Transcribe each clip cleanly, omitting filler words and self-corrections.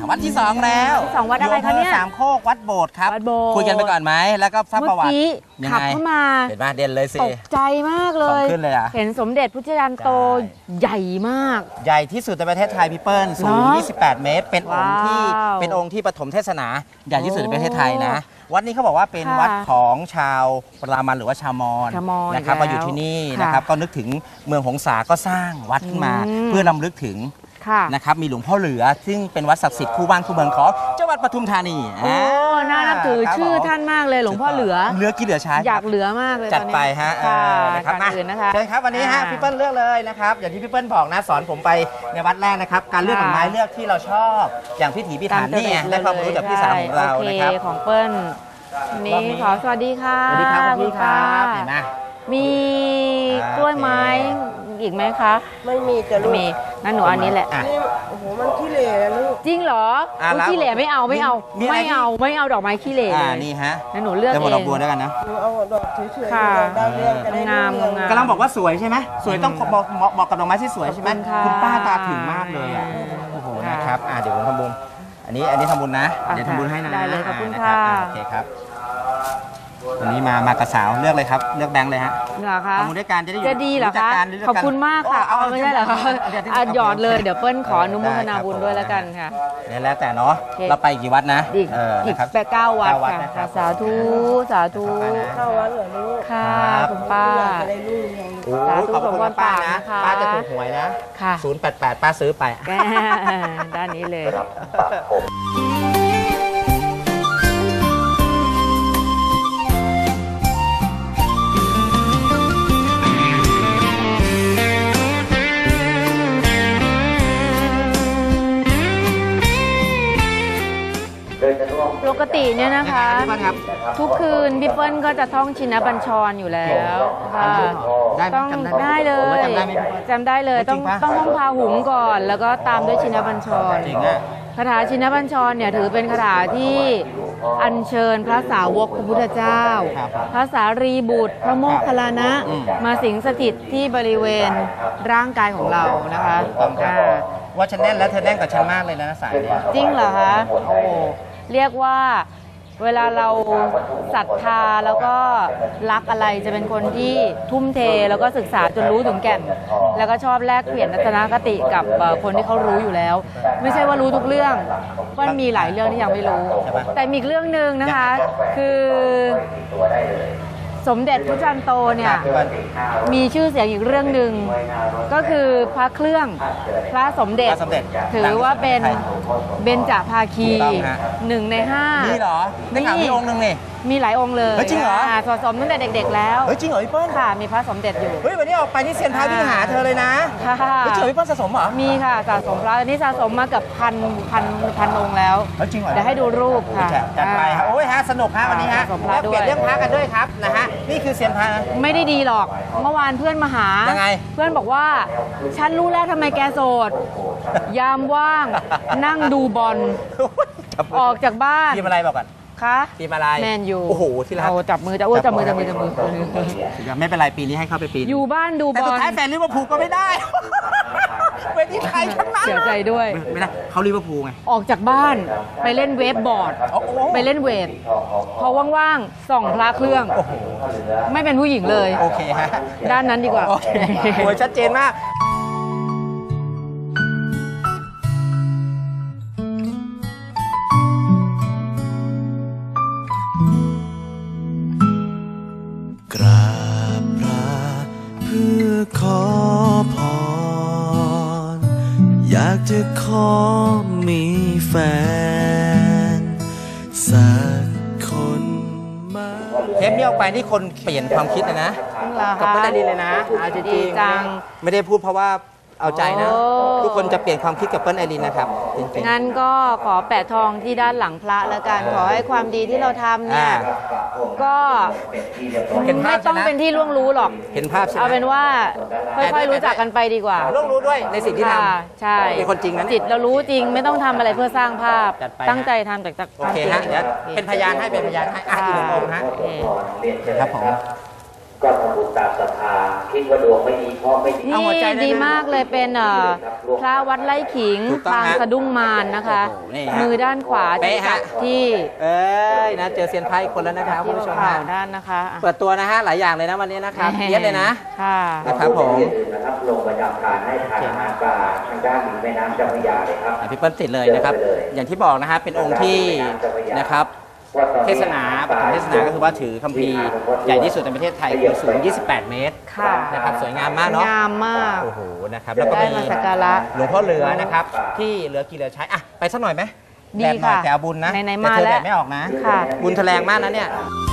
วัดที่2แล้ววัดอะไรคะเนี่ยสามโคกวัดโบสถ์ครับคุยกันไปก่อนไหมแล้วก็ทราบประวัติขับเข้ามาเห็นไหมเด่นเลยสิตกใจมากเลยขึ้นเลยอะเห็นสมเด็จพระเจ้ายันโตใหญ่มากใหญ่ที่สุดในประเทศไทยพี่เปิ้ลสูง28 เมตรเป็นองค์ที่ปฐมเทศนาใหญ่ที่สุดในประเทศไทยนะวัดนี้เขาบอกว่าเป็นวัดของชาวปรามันหรือว่าชาวมอญนะครับมาอยู่ที่นี่นะครับก็นึกถึงเมืองหงสาก็สร้างวัดขึ้นมาเพื่อรำลึกถึงนะครับมีหลวงพ่อเหลือซึ่งเป็นวัดศักดิ์สิทธิ์คู่บ้านคู่เมืองของจังหวัดปทุมธานีน่านับถือชื่อท่านมากเลยหลวงพ่อเหลือกินเหลือใช้อยากเหลือมากเลยจัดไปฮะนะครับมาเชิญครับวันนี้ฮะพี่เปิ้ลเลือกเลยนะครับอย่างที่พี่เปิ้ลบอกนะสอนผมไปในวัดแรกนะครับการเลือกดอกไม้เลือกที่เราชอบอย่างพิถีพิถันนี่ได้ความรู้จากพี่สาวของเรานะครับของเปิ้ลนี่ขอสวัสดีค่ะสวัสดีครับพี่ครับเห็นไหมมีกล้วยไม้อีกไหมคะไม่มีจะลูกมีนั่นหนูอันนี้แหละโอ้โหมันขี้เหร่ลูกจริงเหรอขี้เหร่ไม่เอาดอกไม้ขี้เหร่เลยนี่ฮะนั่นหนูเลือกเองจะดอกบัวด้วยกันนะเอาดอกเฉยๆได้เรื่องงามกำลังบอกว่าสวยใช่ไหมสวยต้องบอกกับดอกไม้ที่สวยใช่ไหมคุณป้าตาถึงมากเลยอ่ะโอ้โหนะครับเดี๋ยวผมทำบุญอันนี้ทำบุญนะเดี๋ยวทำบุญให้นะได้เลยขอบคุณค่ะโอเคครับวันนี้มากระสาวเลือกเลยครับเลือกแบงค์เลยฮะเหรอคะทำบุญด้วยกันจะดีเหรอคะขอบคุณมากค่ะเอาไม่ใช่เหรอคะหยอดเลยเดี๋ยวเปิ้ลขออนุโมทนาบุญด้วยแล้วกันค่ะแล้วแต่เนาะเราไปกี่วัดนะอีก9 วัดค่ะสาธุ 9 วัดเหรอลูกค่ะคุณป้าสาธุขอบคุณป้านะป้าจะถูกหวยนะ088ป้าซื้อไปด้านนี้เลยปกติเนี่ยนะคะทุกคืนพี่เปิ้ลก็จะท่องชินบัญชรอยู่แล้วค่ะต้องได้เลยจำได้เลยต้องท่องพาหุงก่อนแล้วก็ตามด้วยชินบัญชรคาถาชินบัญชรเนี่ยถือเป็นคาถาที่อัญเชิญพระสาวกพระพุทธเจ้าพระสารีบุตรพระโมคคัลลานะมาสิงสถิตที่บริเวณร่างกายของเรานะคะว่าฉันแน่นแล้วเธอแน่นกับฉันมากเลยนะสายเนี่ยจริงเหรอคะโอ้เรียกว่าเวลาเราศรัทธาแล้วก็รักอะไรจะเป็นคนที่ทุ่มเทแล้วก็ศึกษาจนรู้ถึงแก่นแล้วก็ชอบแลกเปลี่ยนทัศนคติกับคนที่เขารู้อยู่แล้วไม่ใช่ว่ารู้ทุกเรื่องมันมีหลายเรื่องที่ยังไม่รู้แต่มีเรื่องนึงนะคะคือสมเด็จพระจันโตเนี่ยมีชื่อเสียงอีกเรื่องหนึ่งก็คือพระเครื่องพระสมเด็จถือว่าเป็นเบญจภาคี1 ใน 5 นี่เหรอในข่าวมีองค์นึงนี่มีหลายองค์เลยจริงเหรอสะสมตั้งแต่เด็กๆแล้วจริงเหรอพี่เปิ้ลค่ะมีพระสมเด็จอยู่วันนี้ออกไปที่เซียนพระวิ่งหาเธอเลยนะจริงเหรอพี่เปิ้ลสะสมเหรอมีค่ะสะสมพระอันนี้สะสมมาเกือบพันองค์แล้วจริงเหรอเดี๋ยวให้ดูรูปค่ะจัดไปครับโอ้ยฮะสนุกฮะวันนี้ฮะแล้วเปลี่ยนเรื่องพระกันด้วยครับนะฮะนี่คือเซียนพระไม่ได้ดีหรอกเมื่อวานเพื่อนมาหายังไงเพื่อนบอกว่าฉันรู้แล้วทำไมแกโสดยามว่างนั่งดูบอลออกจากบ้านทีมอะไรบอกก่อนคะทีมอะไรแมนยูโอ้โหที่รักจับมือไม่เป็นไรปีนี้ให้เข้าไปปีอยู่บ้านดูบอลแต่สุดท้ายแฟนลิเวอร์พูลก็ไม่ได้เป็นที่ใครทั้งนั้นเสียใจด้วยไม่ได้เขาลิเวอร์พูลไงออกจากบ้านไปเล่นเวฟบอร์ดไปเล่นเวทพอว่างๆส่องพระเครื่องไม่เป็นผู้หญิงเลยโอเคฮะด้านนั้นดีกว่าโอเคโอ้ยชัดเจนมากขอพรอยากจะขอมีแฟนสักคนมาเทปนี้ออกไปที่คนเปลี่ยนความคิดนะกับไม่ได้ดีเลยนะจริงๆไม่ได้พูดเพราะว่าเอาใจนะทุกคนจะเปลี่ยนความคิดกับเปิ้ลไอรินนะครับงั้นก็ขอแปะทองที่ด้านหลังพระแล้วกันขอให้ความดีที่เราทำเนี่ยก็ไม่ต้องเป็นที่ล่วงรู้หรอกเห็นภาพใช่ไหมเอาเป็นว่าค่อยๆรู้จักกันไปดีกว่าล่วงรู้ด้วยในสิ่งที่ทำใช่เป็นคนจริงนะจิตเรารู้จริงไม่ต้องทำอะไรเพื่อสร้างภาพตั้งใจทำจากโอเคฮะเดี๋ยวเป็นพยานให้อีก1 องค์ฮะครับผมก็ทำบุญตามศรัทธาคิดว่าดวงไม่ดีเพราะไม่ดีนี่ดีมากเลยเป็นพระวัดไร่ขิงถูกต้องปางฮะสะดุ้งมารนะคะโอ้โหนี่ฮะมือด้านขวาเป๊ะฮะที่เอ้ยนะเจอเซียนไพ่คนแล้วนะครับคุณผู้ชมข่าฮะวด้านนะคะอ่ะเปิดตัวนะฮะหลายอย่างเลยนะวันนี้นะครับเยอะเลยนะค่ะนะครับผมนะครับลงประจำการให้ทานอาหารปลาทางด้านริมแม่น้ำเจ้าพระยาเลยครับพี่เปิ้ลติดเลยนะครับ อย่างที่บอกนะฮะเป็นองค์ที่นะครับเทศนาปฐมเทศนาก็คือว่าถือคัมภีร์ใหญ่ที่สุดในประเทศไทยคือสูง 28 เมตรค่ะนะครับสวยงามมากเนาะงามมากโอ้โหนะครับแล้วก็ได้มีมาสักการะหลวงพ่อเหลือนะครับที่เหลือกินเหลือใช้อ่ะไปสักหน่อยไหมดีแดดหน่อยค่ะแต่เอาบุญนะไหนๆแต่มาเธอแล้วแดดไม่ออกนะค่ะบุญแถลงมากนะเนี่ย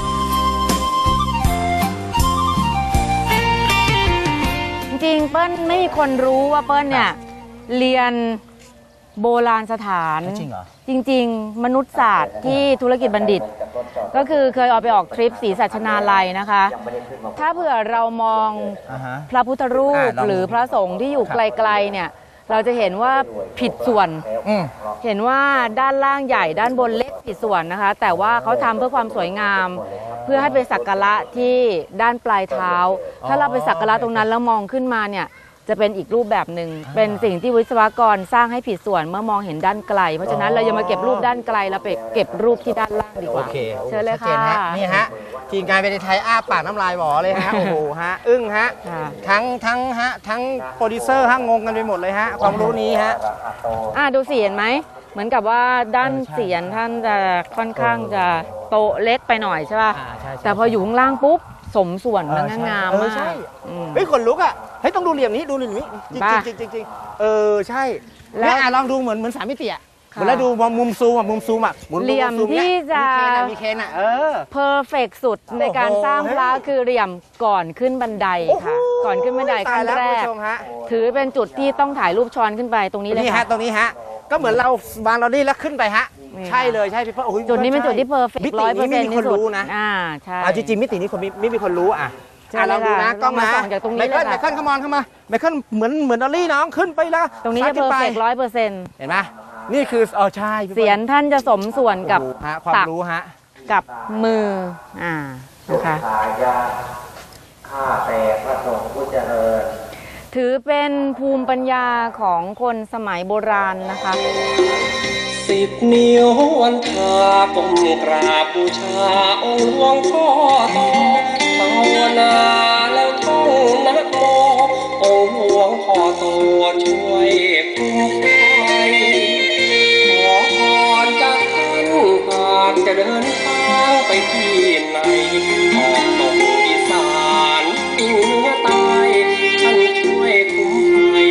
จริงๆเปิ้ลไม่มีคนรู้ว่าเปิ้ลเนี่ยเรียนโบราณสถานจริงเหรอจริง ๆ มนุษยศาสตร์ที่ธุรกิจบัณฑิต ก็คือเคยเอาไปออกทริปศรีสัชนาลัยนะคะ ถ้าเผื่อเรามองอ่าฮะพระพุทธรูปลองดูหรือพระสงฆ์ที่อยู่ไกลๆเนี่ยเราจะเห็นว่าผิดส่วนอืมเห็นว่าด้านล่างใหญ่ด้านบนเล็กผิดส่วนนะคะ แต่ว่าเขาทำเพื่อความสวยงาม เพื่อให้ไปสักการะที่ด้านปลายเท้า ถ้าเราไปสักการะตรงนั้นแล้วมองขึ้นมาเนี่ยจะเป็นอีกรูปแบบหนึ่งเป็นสิ่งที่วิศวกรสร้างให้ผิดส่วนเมื่อมองเห็นด้านไกล เพราะฉะนั้นเราอย่ามาเก็บรูปด้านไกลเราไปเก็บรูปที่ด้านล่างดีกโอว่าเคเชิญเลยชัดจนค่ะฮนี่ฮะทีมงานไปในไทยอ้าปากน้ำลายหวอเลยฮะ โอ้โหฮะอึ้งฮะค่ะทั้งโปรดิวเซอร์ฮะงงกันไปหมดเลยฮะความรู้นี้ฮะดูสีเห็นไหมเหมือนกับว่าด้านเสียนท่านจะค่อนข้างจะโตเล็กไปหน่อยใช่ป่ะใช่แต่พออยู่ข้างล่างปุ๊บสมส่วนเอและอใช่งามเออมากใช่อืมเฮ้ยขนลุกอ่ะเฮ้ยต้องดูเหลี่ยมนี้ดูเหลี่ยมนี้จริงบ้าจริงจริงจริงใช่แล้แล้ว วลองดูเหมือนสามมิติอ่ะค่ะเวลาดูมุมซูมอ่ะมุมซูมอ่ะมุมเหลี่ยมซูนี่ที่จะมีเคนอ่ะเพอร์เฟกสุดในการสร้างพระคือเหลี่ยมก่อนขึ้นบันไดค่ะ ก่อนขึ้นบันไดขั้นแรกตายล้วคุณผู้ชมฮะถือเป็นจุดที่ต้องถ่ายรูปช้อนขึ้นไปตรงนี้เลยนี่ฮะค่ะตรงนี้ฮะก็เหมือนเราวางเรานี่แล้วขึ้นไปฮะนี่ค่ะใช่เลยใช่พี่เปิ้ลโอ้ยจุดนี้เป็นจุดที่เพอร์เฟกมิติ 100% นี้ไม่มีคนรู้นะใช่เอาจริงๆมิตินี้คนไม่มีคนรู้อ่ะใช่ลองดูนะเลยค่ะกล้องลองมามาส่องจากตรงนี้ไมเคิลเลยค่ะเข้ามาไมเคิลเหมือนดอลลี่น้องขึ้นไปแล้วตรงนี้จะเพขึ้อร์ไปเฟก100% เห็นไหมนี่คือใช่พี่ปิ้ลเสียนท่านจะสมส่วนกับโอ้โหฮะความตักรู้ฮะกับมือนะคะขายาข้าแต่พระสงฆ์ผู้เจริญถือเป็นภูมิปัญญาของคนสมัยโบราณนะคะ 10 นิ้ววันทาก้มกราบบูชาองค์หลวงพ่อโตภาวนาแล้วท่องนะโมองค์หลวงพ่อโตช่วยคุ้มภัยขอพรจากท่านหากจะเดินทางไปที่ไหนออกตกอีสานเหนือใต้ท่านช่วยคุ้มภัย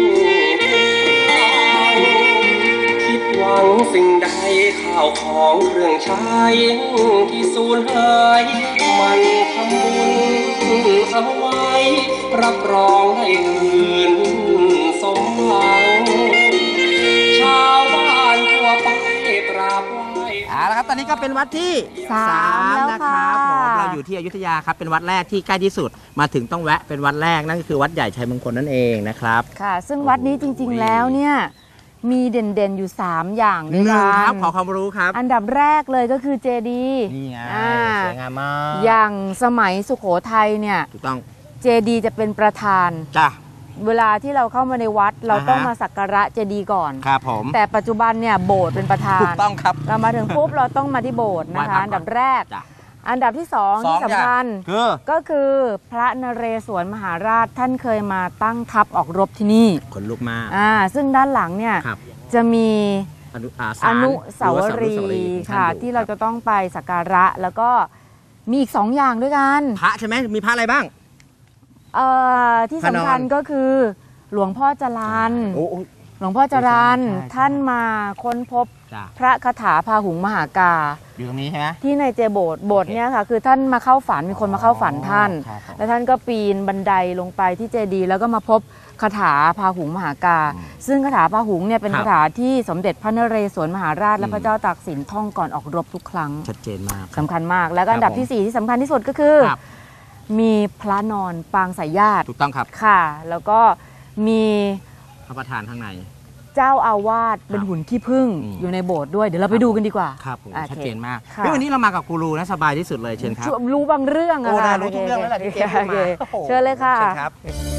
คิดหวังสิ่งใดข้าวของเครื่องใช้ที่สูญหายมันทำบุญเอาไว้ รับรองให้คืนสมหวังชาวบ้านทั่วไปกราบไหว้เอาละครับตอนนี้ก็เป็นวัดที่สามแล้วนะครับค่ะผมเราอยู่ที่อยุธยาครับเป็นวัดแรกที่ใกล้ที่สุดมาถึงต้องแวะเป็นวัดแรกนั่นก็คือวัดใหญ่ชัยมงคลนั่นเองนะครับค่ะ ซึ่งวัดนี้จริงๆแล้วเนี่ยมีเด่นๆอยู่ 3 อย่างด้วยหนึ่งกัครับนขอความรู้ครับอันดับแรกเลยก็คือเจดีย์นี่ไงอ่าสวยงามมากอย่างสมัยสุโขทัยเนี่ยถูกต้องเจดีย์จะเป็นประธานจ้ะเวลาที่เราเข้ามาในวัดเราอ่าฮะต้องมาสักการะเจดีย์ก่อนครับผมแต่ปัจจุบันเนี่ยโบสถ์เป็นประธานถูกต้องครับเรามาถึงปุ๊บเราต้องมาที่โบสถ์นะคะไหว้พระก่อนอันดับแรกจ้ะอันดับที่สองสองที่สำคัญอย่างคือก็คือพระนเรศวรมหาราชท่านเคยมาตั้งทัพออกรบที่นี่ขนลุกมากซึ่งด้านหลังเนี่ยครับจะมีศาลอนุสาวหอรีอนุสาวย์ค่ะท่านอยู่ที่เราจะต้องไปสักการะแล้วก็มีอีก 2 อย่างด้วยกันพระใช่ไหมมีพระอะไรบ้างที่พระนอนสำคัญก็คือหลวงพ่อจรัญโอ้หลวงพ่อจรัญใช่ท่านมาค้นพบจ้ะพระคาถาพาหุงมหากาอยู่ตรงนี้ใช่ไหมที่ในเจโบสถ์โบสถ์เนี่ยค่ะคือท่านมาเข้าฝันมีคนมาเข้าฝันท่านครับผมแล้วท่านก็ปีนบันไดลงไปที่เจดีย์แล้วก็มาพบคาถาพาหุงมหากา ซึ่งคาถาพาหุงเนี่ยเป็นครับคาถาที่สมเด็จพระนเรศวรมหาราชและอืมพระเจ้าตากสินท่องก่อนออกรบทุกครั้งชัดเจนมากสำคัญมากแล้วก็ครับอันดับที่ 4 ที่สำคัญที่สุดก็คือครับมีพระนอนปางสายญาติถูกต้องครับค่ะ แล้วก็มีพระประธานข้างในเจ้าอาวาสเป็นหุ่นขี้ผึ้งอยู่ในโบสถ์ด้วยเดี๋ยวเราไปดูกันดีกว่าครับผมโอคชัดเจนมากค่ะวันนี้เรามากับกูรูนะสบายที่สุดเลยเชิญครับรู้บางเรื่องอะโอ้ค่ะได้รู้ทุกเรื่องแล้วแหละที่เจ๊พูดมาโอคโอ้โหเชิญเลยค่ะเชิญครับ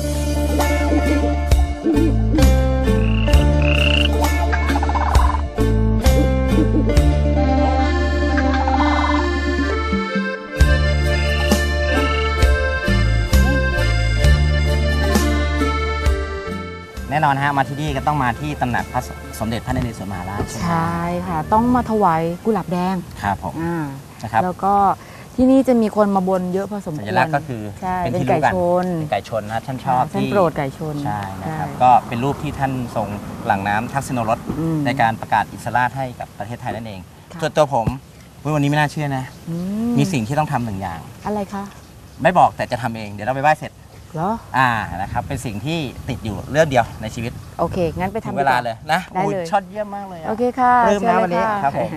แน่นอนฮะมาที่นี่ก็ต้องมาที่ตำหนักพระสมเด็จพระนเรศวรมหาราชใช่ไหมใช่ค่ะ ต้องมาถวายกุหลาบแดงครับผมอ่านะครับแล้วก็ที่นี่จะมีคนมาบนเยอะพอสมควรสัญลักษณ์ก็คือใช่เป็นเป็นที่ไก่รู้กันชนเป็นไก่ชนนะท่านชอบท่านที่โปรดไก่ชนใช่นะครับใช่ก็เป็นรูปที่ท่านทรงหลั่งน้ำทักษิณรสอืมในการประกาศอิสระให้กับประเทศไทยนั่นเองค่ะส่วนตัวผมวันนี้ไม่น่าเชื่อนะอืมีสิ่งที่ต้องทำหนึ่งอย่างอะไรคะไม่บอกแต่จะทำเองเดี๋ยวเราไปไหว้เสร็จเหรอนะครับเป็นสิ่งที่ติดอยู่เรื่องเดียวในชีวิตโอเค งั้นไปถึทำงดีเวกลาว่าเลยนะได้เลยโอ้ยช็อตเยี่ยมมากเลยอะโอเคค่ะปลื้มนะเชิญเลยวันนี้ะครับผม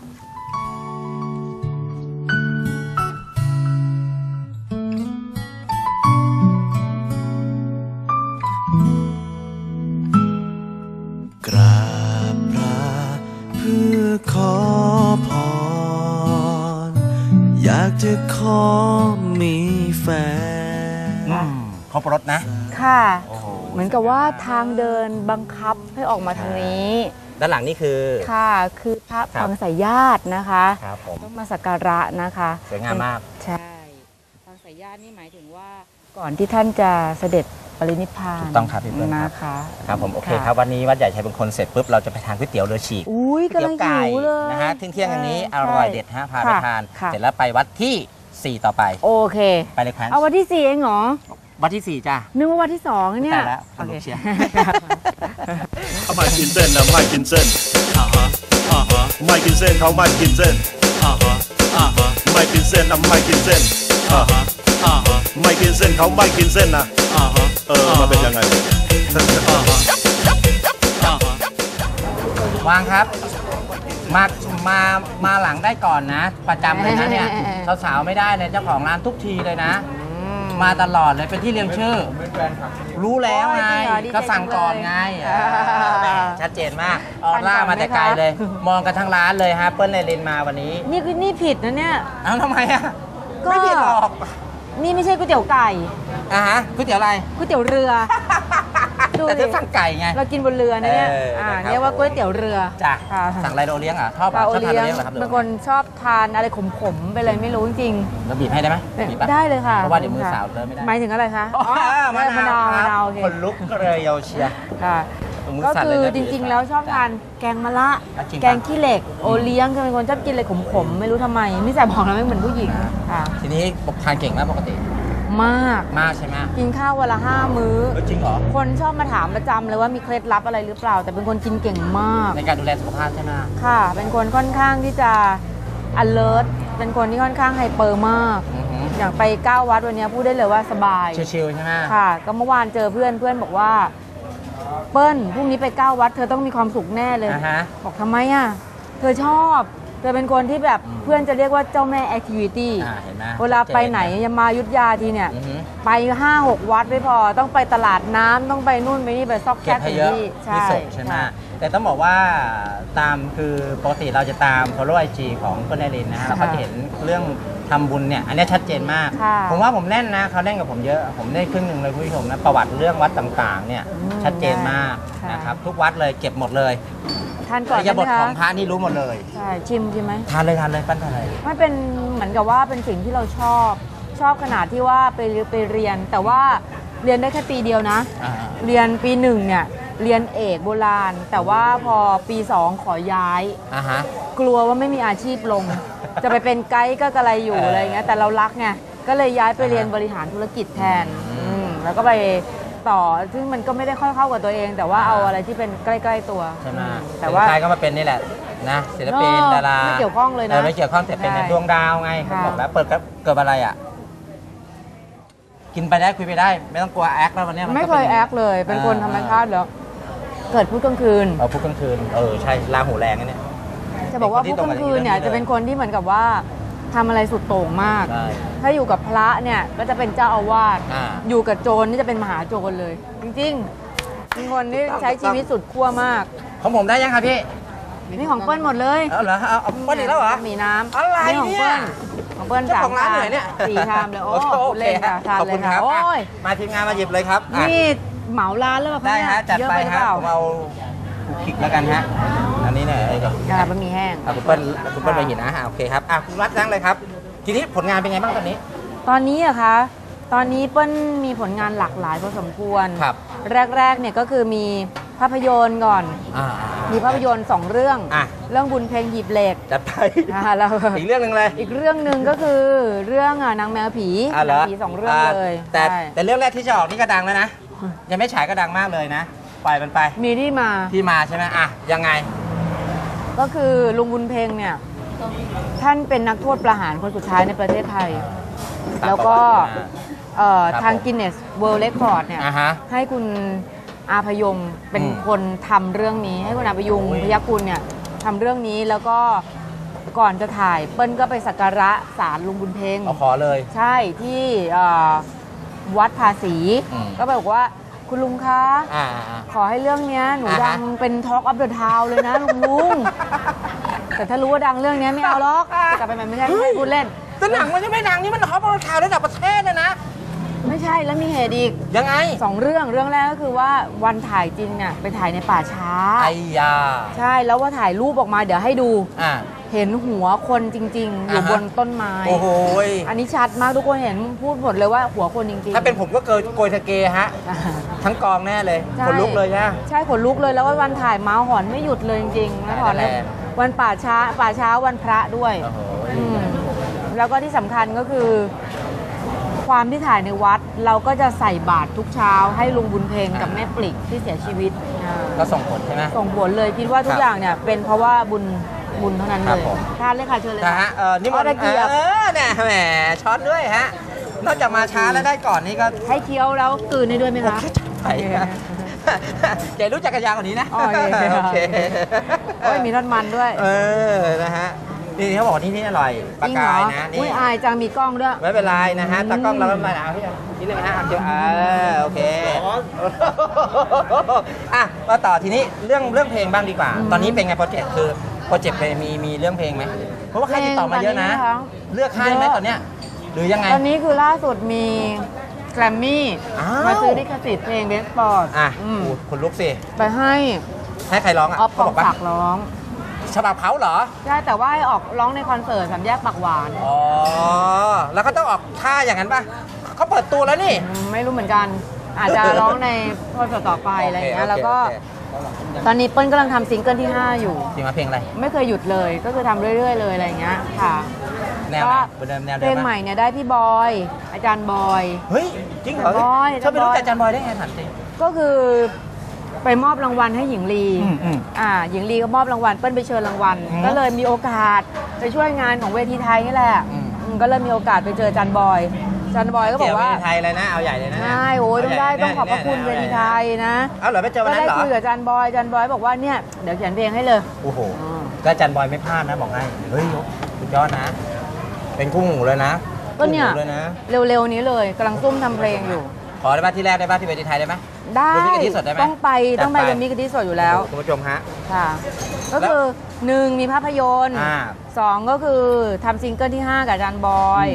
กราบพระเพื่อขอพร อยากจะขอมีแฟนครบรถนะค่ะโอ้โหเหมือนกับว่าทางเดินบังคับให้ออกมาทางนี้ด้านหลังนี่คือค่ะ คือพระครับพังสายญาตินะคะครับผมต้องมาสักการะนะคะสวยงามมากใช่พังสายญาตินี่หมายถึงว่าก่อนที่ท่านจะเสด็จปรินิพพานถูกต้องครับพี่เปิ้ลครับนะคะครับผมโอเคครับวันนี้วัดใหญ่ชัยมงคลเสร็จปุ๊บเราจะไปทานก๋วยเตี๋ยวเรือฉีกอุ้ยกำลังหิวเลยนะฮะเที่ยงๆอย่างนี้อใช่ร่อยเด็ดฮะพาไปค่ะทานค่ะเสร็จแล้วไปวัดที่ 4 ต่อไปโอเคไปเลยครับเอาวันที่ 4 เองเหรอวัดที่ 4 จ้ะนึกว่าวันที่ 2 เนี่ยตายแล้วโอเคสนุกเชียร์เขาไม่กินเส้นนะไม่กินเส้นไม่กินเส้นเขาไม่กินเส้นไม่กินเส้นนะไม่กินเส้นไม่กินเส้นเขาไม่กินเส้นนะมันเป็นยังไงวางครับ มาหลังได้ก่อนนะ ประจำเลยนะเนี่ยสาวๆไม่ได้เลยเจ้าของร้านทุกทีเลยนะ มาตลอดเลยเป็นที่เรียงชื่อ รู้แล้วไงโอ้ยจริงเหรอดีใจก็สั่งก่อนไงจังเลยชัดเจนมากออร่ามาแต่ไกลเลย มองกันทั้งร้านเลยฮะเปิ้ลเลนมาวันนี้นี่ผิดนะเนี่ยเอ้าทำไมอ่ะก็ไม่ผิดหรอกนี่ไม่ใช่ก๋วยเตี๋ยวไก่ฮะก๋วยเตี๋ยวอะไรก๋วยเตี๋ยวเรือ ดูแต่ดิจะสั่งไก่ไงเรากินบนเรือนะเนี่ยนะครับเรียกว่าก๋วยเตี๋ยวเรือจ้ะค่ะสั่งอะไรโอเลี้ยงอ่ะชอบปลาโอทานเลี้ยงโอเลี้ยงเหรอครับเป็นคนชอบทานอะไรขมๆไปเลยไม่รู้จริงเราบีบให้ได้ไหมๆบีบปะได้เลยค่ะเพราะว่าเดี๋ยวมือสาวเริ่มไม่ได้หมายถึงอะไรคะอ๋อมะนาวมะนาวโอเคคนลุกเลยเยาเชียร์ค่ะมือก็สั่นคืเลยอนะจริงๆแล้วชอบทานแกงมะระอ่ะจริงปะแกงขี้เหล็กโอเลี้ยงคือเป็นคนชอบกินอะไรขมๆไม่รู้ทำไมนิสัยบอกเราไม่เหมือนผู้หญิงค่ะทีนี้บอกทานเก่งไหมปกติมากมากใช่ไหมกินข้าววันละ5 มื้อจริงเหรอคนชอบมาถามประจำเลยว่ามีเคล็ดลับอะไรหรือเปล่า แต่เป็นคนกินเก่งมากในการดูแลสุขภาพใช่ไหมค่ะ เป็นคนค่อนข้างที่จะ alert เป็นคนที่ค่อนข้างไฮเปอร์มากอือหืออย่างไป9 วัดวันนี้พูดได้เลยว่าสบายชิลๆใช่ไหมค่ะ ก็เมื่อวานเจอเพื่อนบอกว่า เปิ้ลพรุ่งนี้ไป9 วัดเธอต้องมีความสุขแน่เลยอ่าฮะบอกทำไมอ่ะ เธอชอบ เธอเป็นคนที่แบบเพื่อนจะเรียกว่าเจ้าแม่แอคทิวิตี้เห็นไหมเวลาไปไหนยมายุทธยาทีเนี่ยอือหือไป 5-6 วัดไม่พอ ต้องไปตลาดน้ำต้องไปนู่นไปนี่ไปซอกเก็แก๊บกให้ถึงเยอะที่ที่สุดใช่ไหมแต่ต้องบอกว่าตามคือปกติเราจะตาม follow IG ของเปิ้ลไอรินนะฮะเราก็จะเห็นเรื่องทำบุญเนี่ยอันนี้ชัดเจนมากค่ะผมว่าผมแน่นนะเขาแน่นกับผมเยอะ ผมได้ครึ่งหนึ่งเลยคุณผู้ชมนะประวัติเรื่องวัดต่างๆเนี่ยชัดเจนมากนะครับทุกวัดเลยเก็บหมดเลยทานก่อนอริยได้ไหบมทคะของพระนี่รู้หมดเลยใช่ชิมใช่ไหมทานเลยปั้นทานเลยไม่เป็นเหมือนกับว่าเป็นสิ่งที่เราชอบขนาดที่ว่าไปเรียน แต่ว่าเรียนได้แค่ปีเดียวนะ เรียนปี 1เนี่ยเรียนเอกโบราณ แต่ว่าพอปี 2 ขอย้ายฮะกลัวว่าไม่มีอาชีพลง จะไปเป็นไกด์ก็กระไรอยู่อะไรเงี้ยแต่เรารักไงก็เลยย้ายไปเรียนบริหารธุรกิจแทนแล้วก็ไปต่อซึ่งมันก็ไม่ได้ค่อยเข้ากับตัวเอง แต่ว่าเอาอะไรที่เป็นใกล้ๆตัวใช่ไหมแต่ว่าสุดท้ายก็มาเป็นนี่แหละนะศิลปินดาราไม่เกี่ยวข้องเลยนะไม่เกี่ยวข้องแต่เป็นใช่ดวงดาวไงผมค่ะบอกแล้วเกิดอะไรอ่ะ กินไปได้คุยไปได้ ไม่ต้องกลัวแอคแล้ววันนี้นไม่เคยแอคเลย เป็นคนธรรมชาติแล้วเกิดพูดกลางคืนเอาพูดกลางคืนใช่ลาหูแรงนะเนี่ยจะบอกว่าเป็นพูคนที่ดกลางคืนเนี่ยตรงกับจะเป็นคนที่เหมือนกับว่าทำอะไรสุดโต่งมากใช่ถ้าอยู่กับพระเนี่ยก็จะเป็นเจ้าอาวาสอ่าอยู่กับโจรนี่จะเป็นมหาโจรเลย จริงเป็นคนที่ใช้ชีวิตสุดขั้วมากของผมได้ยังครับพี่นี่ของเปิ้ลหมดเลยเอาเหรอเอาเปิ้ลอีกแล้วเหรอมีน้ำอะไรนี่ของเนี่ยเปิ้ลของเปิ้ลเจ้าสามของร้านชามเหนื่อยเนี่ยสี่ชามเลยโอ้โอเล่นค่ะทานขอบเลคุยณค่ะครับโอ้ยมาทีมงานมาหยิบเลยครับอ่ะนี่เหมาร้านแล้วเหรอคะได้เนี่ยฮะจัดเยอะไปไปหรือฮะเปล่าผมเอาขิกแล้วกันฮะอันนี้เนี่ยไอ้กับกาบะหมี่แห้งคุณเปิ้ลไปหินนะโอเคครับคุณรัฐนั่งเลยครับ ทีนี้ผลงานเป็นไงบ้างตอนนี้ตอนนี้อะคะตอนนี้เปิ้ลมีผลงานหลากหลายพอสมควรครับแรกๆเนี่ยก็คือมีภาพยนตร์ก่อน มีภาพยนตร์2 เรื่องอ่ะเรื่องบุญเพลงหีบเหล็กจัดไปแล้วอีกเรื่องหนึ่งเลยอีกเรื่องหนึ่งก็คือเรื่องนางแมวผีเหรนาองผี2 เรื่องเลยแต่ใช่แต่เรื่องแรกที่จะออกนี่ก็ดังแล้วนะ ยังไม่ฉายก็ดังมากเลยนะปล่อยมันไปมีที่มาที่มาใช่ไหมอ่ะยังไงก็คือลุงบุญเพลงเนี่ยท่านเป็นนักโทษประหารคนสุดท้ายในประเทศไทย แล้วก็ครับทางกินเนสเวิลด์เรคคอร์ดเนี่ยอ่าฮะให้คุณอาพยงเป็นคนทำเรื่องนี้ ให้คุณอาพยงพยัคฆ์กุลเนี่ยทำเรื่องนี้แล้วก็ก่อนจะถ่ายเปิ้ลก็ไปสักการะศาลลุงบุญเพ็งเอาขอเลยใช่ที่วัดภาษีอืมก็ไปบอกว่าคุณลุงคะอ่าขอให้เรื่องเนี้ยหนูอ่าฮะดังเป็น Talk of the Town เลยนะลุง แต่ถ้ารู้ว่าดังเรื่องเนี้ยไม่เอาหรอกกลับไปใหม่ไม่ใช่พูดเล่นแต่หนังมันจะไม่หนังนี่มันฮอปราคาระดับประเทศนะไม่ใช่แล้วมีเหตุอีกยังไง 2 เรื่องแรกก็คือว่าวันถ่ายจริงเนี่ยไปถ่ายในป่าช้าไอ้ยาใช่แล้วว่าถ่ายรูปออกมาเดี๋ยวให้ดูอ่าเห็นหัวคนจริง ๆ อยู่อ่าฮะบนต้นไม้โอ้โหยอันนี้ชัดมากทุกคนเห็นพูดหมดเลยว่าหัวคนจริงๆถ้าเป็นผมก็เกิดโกยทะเกฮะอ่าทั้งกองแน่เลยใช่คนลุกเลยนะใช่ขนลุกเลยแล้ววันถ่ายเมาส์หอนไม่หยุดเลยจริงๆแล้วหอนเลยแรงวันป่าช้าวันพระด้วยโอ้โหอืมแล้วก็ที่สำคัญก็คือ ความที่ถ่ายในวัดเราก็จะใส่บาตรทุกเช้าให้ลุงบุญเพลงกับแม่ปลิกที่เสียชีวิตก็ส่งผลใช่ไหมส่งผลเลยคิดว่าทุคกรับอย่างเนี่ยเป็นเพราะว่าบุญเท่านั้นครัเลบยผมทานเลยค่ะเชิญเลยนะค่ะฮะนี่มันตะเกียบเนี่ยแหมช็อตด้วยฮะ นอกจากมาช้าแล้วได้ก่อนนี่ก็ให้เคี้ยวแล้วกลืนได้ด้วยไหมคะใช่เดี๋ยวรู้จักกันยาวกว่านี้นะโอเคโอเคโอ้ยมีทอดมันด้วยนะฮะ นี่เขาบอกที่นี่อร่อยปลาจริงเหรกายอนะอุ้นี่ยอายจังมีกล้องด้วยไม่เป็นไรนะฮะตากล้องเราไม่เป็นไรเอาพี่นิดนึงนะฮะเดี๋ยวโอเคอ่ะมาต่อทีนี้เรื่องเพลงบ้างดีกว่า ตอนนี้เป็นไงโปรเจกต์คือโปรเจกต์มีเรื่องเพลงไหมเพราะว่าใครติดต่อมาเยอะนะเพลงตอนนี้นะคะเลือกค่ายไหมเยอะตอนเนี้ยหรือยังไงตอนนี้คือล่าสุดมีแกรมมี่อ้าวมาซื้อลิขสิทธิ์เพลงเบสปอร์ตอ่ะคุณลุกสิไปให้ให้ใครร้องอ่ะออฟปเขาองบอกว่าศักดิ์ร้องฉบับเขาเหรอใช่แต่ว่าให้ออกร้องในคอนเสิร์ตสามแยกปากหวานอ๋อแล้วก็ต้องออกท่าอย่างนั้นป่ะเขาเปิดตัวแล้วนี่ไม่รู้เหมือนกัน อาจจะร้องในคอนเสิร์ตต่อไปอะไรอย่างเงี้ยแล้วก็โอเคตอนนี้เปิ้ลกำลังทำซิงเกิลที่ 5 อยู่จริงมาเพลงอะไรไม่เคยหยุดเลยก็คือทำเรื่อยๆเลยอะไรอย่างเงี้ยค่ะแนวไหนเดิมแนวเพเดิลมงปะใหม่เนี่ยได้พี่บอย อาจารย์บอยเฮ้ยจริงเหรออาจารย์บอยเธอไปรู้จักอาจารย์บอยได้ไงถามจริงก็คือไปมอบรางวัลให้หญิงลีอืมหญิงลีก็มอบรางวัลเปิ้ลไปเชิญรางวัลอืมก็เลยมีโอกาสไปช่วยงานของเวทีไทยนี่แหละอืมก็เลยมีโอกาสไปเจออาจารย์บอยอาจารย์บอยก็บอกว่าเกี่ยวกับเวทีไทยเลยนะเอาใหญ่เลยนะใช่โอ้ยต้องได้ต้องขอบพระคุณเวทีไทยนะเอาเหรอไปเจอวันก็นั้นได้เหรอคุยกับอาจารย์บอยอาจารย์บอยบอกว่าเนี่ยเดี๋ยวเขียนเพลงให้เลยโอ้โหก็อาจารย์บอยไม่พลาดนะบอกให้เฮ้ยสุดยอดนะ เป็นคู่หูเลยนะก็เนี่ยคู่หูเลยนะเร็วๆนี้เลยกำลังซุ่มทำเพลงอยู่ขอได้ป่ะที่แรกได้ป่ะที่เวทีไทยได้ไหมได้รวมมิตรกะทิสดได้ไหมต้องไปจัดไปเป็นมิตรกะทิสดอยู่แล้วคุณผู้ชมฮะค่ะ ก็คือ1มีภาพยนตร์อ่า 2ก็คือทำซิงเกิลที่ 5 กับอาจารย์บอย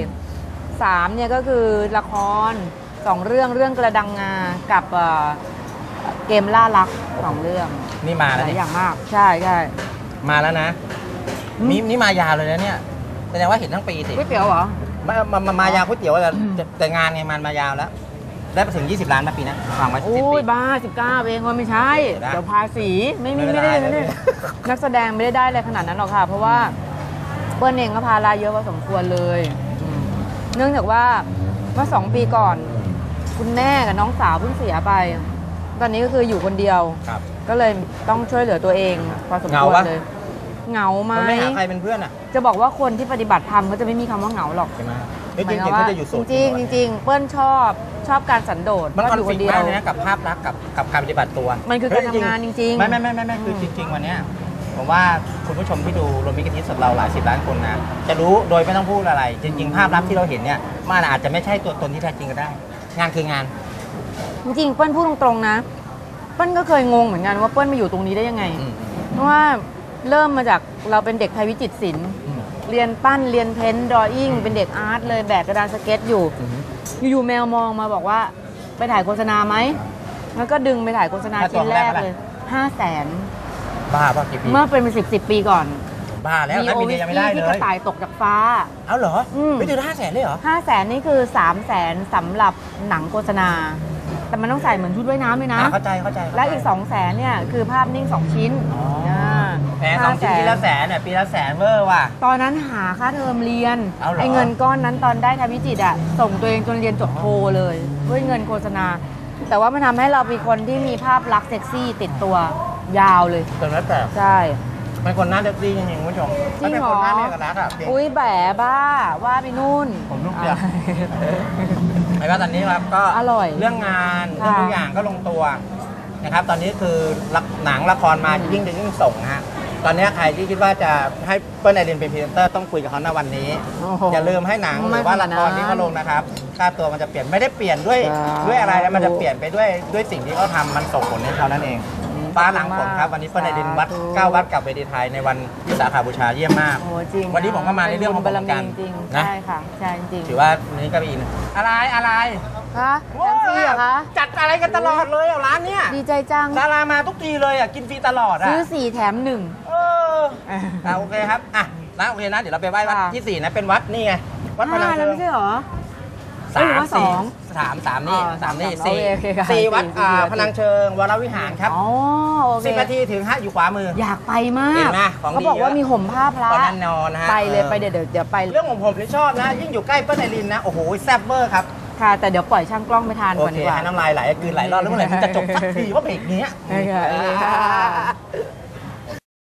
3เนี่ยก็คือละคร2เรื่องกระดังงากับเกมล่ารัก2เรื่องนี่มาหแล้วลายนี่อย่างมากใช่ใช่มาแล้วนะนี่มายาวเลยนะเนี่ยแสดงว่าเห็นทั้งปีสิก๋วยเตี๋ยวเหรอมายาวก๋วยเตี๋ยวแต่งานไงมันมายาวแล้ว ได้ไปถึง 20 ล้านนะปีนะวางไว้10 โอ้ปียบ้า19เองว่าไม่ใช่ได้เดี๋ยวภาษีไม่ไม่เป็นไรได้ไม่เป็นไรนักแสดงไม่ได้อะไรขนาดนั้นหรอกค่ะ เพราะว่าเปิ้ลเองก็ภาระเยอะพอสมควรเลยเนื่องจากว่าเมื่อ2 ปีก่อน คุณแม่กับน้องสาวเพิ่งเสียไป ตอนนี้ก็คืออยู่คนเดียวครับก็เลยต้องช่วยเหลือตัวเองพอสมควรเหงาปะเลยเหงาไหมมันไม่หาใครเป็นเพื่อนอ่ะจะบอกว่าคนที่ปฏิบัติธรรมก็จะไม่มีคำว่าเหงาหรอกใช่ไหมไม่จริงหๆมายความเขาจะอยู่โสดจริงๆจริงๆเปิ้ลชอบการสันโดษมันคอนอยู่ฟค lict นเดียมาว กเลยนะกับภาพลักษณ์กับการปฏิบัติตัวมันคือการทำงานจริงๆไม่คือจริง ๆ วันเนี้ยผมว่าคุณผู้ชมที่ดูรวมมิตรกะทิสดเราหลาย10 ล้านคนนะจะรู้โดยไม่ต้องพูดอะไร จริง ๆ ภาพลักษณ์ที่เราเห็นเนี่ยมันอาจจะไม่ใช่ตัวตนที่แท้จริงก็ได้ งานคืองานจริงๆเปิ้ลพูดตรงๆนะเปิ้ลก็เคยงงเหมือนกันว่าเปิ้ลมาอยู่ตรงนี้ได้ยังไงอืมเพราะว่าเริ่มมาจากเราเป็นเด็กไทยวิจิตรศิลป์อืมเรียนปั้นเรียนเพ้นท์ดรออิ่งเป็นเด็กอาร์ตเลยแบกกระดานสเก็ตอยู่ อยู่ๆแมวมองมาบอกว่าไปถ่ายโฆษณาไหมแล้วก็ดึงไปถ่ายโฆษณาชิ้นแรกเลย500,000 บ้าป่ะกี่ปีเมื่อเป็น10 ปีก่อนบ้าแล้วแล้วมีเดียยังไม่ได้ที่เลกระยต่ายตกจากฟ้าเอาเหรออืมไม่ถึง500,000เลยเหรอ 500,000นี่คือ300,000สำหรับหนังโฆษณา แต่มันต้องใส่เหมือนชุดว่ายน้ำเลยนะเข้าใจเข้าใจและอีก200,000เนี่ยคือภาพนิ่ง2ชิ้นอ๋อแหม2 ชิ้นปีละแสนเนี่ยปีละแสนเวอร์ว่ะตอนนั้นหาค่าเทอมเรียนเอาเหรอไอ้เงินก้อนนั้นตอนได้ไทยวิจิตรอ่ะส่งตัวเองจนเรียนจบโทเลยด้วยเงินโฆษณา แต่ว่ามันทำให้เราเป็นคนที่มีภาพลักษณ์เซ็กซี่ติดตัวยาวเลยจนแล้วแต่ใช่เป็นคนหน้าเซ็กซี่จริงๆคุณผู้ชมจริงเหรอเป็นคนหน้าไม่เอกลักษณ์อ่ะจริงอุ้ยแบ๋บ้าว่าไปนู่นผมลูกเดียว ไอ้ว่าตอนนี้ครับก็อร่อยเรื่องงานเรื่องค่ะทุกอย่างก็ลงตัวนะครับ ตอนนี้คือหนังละครมายิ่งจะยิ่งส่งฮะตอนนี้ใครที่คิดว่าจะให้เปิ้ลไอรินเป็นพรีเซนเตอร์ต้องคุยกับเขาในวันนี้โอ้โหอย่าลืมให้หนังหรือว่าละครที่เขาลงนะครับค่าตัวมันจะเปลี่ยนไม่ได้เปลี่ยนด้วยใช่ด้วยอะไรนะมันจะเปลี่ยนไปด้วยสิ่งที่เขาทำมันส่งผลให้เขานั่นเองฟ้าหลังฝนครับวันนี้เปิ้ลไอรินวัดสาธุ 9 วัดกับเวทีไทยในวันวิสาขบูชาเยี่ยมมากโอ้จริงวันนี้ผมก็มาในเรื่องของผมบารเหมือนกันมีจริงๆนะใช่ค่ะใช่จริงถือว่าวันนี้ก็เป็นอีกหนึ่งอะไรคะแฟนซีเหรอคะจัดอะไรกันตลอดเลยอ่ะร้านเนี้ยดีใจจังดารามาทุกทีเลยอ่ะกินฟรีตลอดอ่ะซื้อ4 แถม 1 เออโอเคครับอ่ะนะโอเคนะเดี๋ยวเราไปไหว้วัดค่ะที่ 4 นะเป็นวัดนี่ไงวัดพนังแล้วเชิงไม่ใช่เหรอสามหรือว่าสี่สองสามนี่อ๋อสามนี่สามสี่โอเคค่ะสี่วัดสี่พนังเชิงวรวิหารครับอ๋อโอเค 10 นาทีถึงฮะอยู่ขวามืออยากไปมากเห็นไหมของดีเขาบอกว่าเยอะมีห่มผ้าพระก็แน่นอนนะฮะไปเลยเออไปเดี๋ยวไปเรื่องของผมที่ชอบนะ ยิ่งอยู่ใกล้เปิ้ลไอรินนะ โอ้โหแซ่บเวอร์ครับค่ะ แต่เดี๋ยวปล่อยช่างกล้องไปทานโอก่อนเคดีกว่าให้น้ำลายไหลกลืนหลายรอบแล้วเมื่อไหร่มันจะจบสักทีว่าเบรกเนี้ยโอเคค่ะ